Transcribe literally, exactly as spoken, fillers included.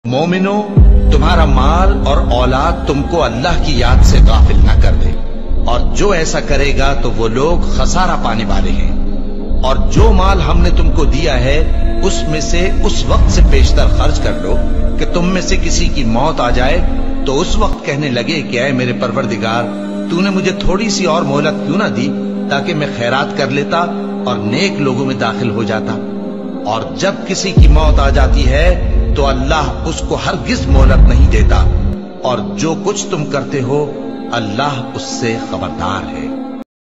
मोमिनो, तुम्हारा माल और औलाद तुमको अल्लाह की याद से गाफिल न कर दे, और जो ऐसा करेगा तो वो लोग खसारा पाने वाले हैं। और जो माल हमने तुमको दिया है उसमें से उस वक्त से पेशतर खर्च कर लो कि तुम में से किसी की मौत आ जाए तो उस वक्त कहने लगे कि ऐ मेरे परवरदिगार, तूने मुझे थोड़ी सी और मोहलत क्यों ना दी ताकि मैं खैरात कर लेता और नेक लोगों में दाखिल हो जाता। और जब किसी की मौत आ जाती है तो अल्लाह उसको हरगिज मोहलत नहीं देता, और जो कुछ तुम करते हो अल्लाह उससे खबरदार है।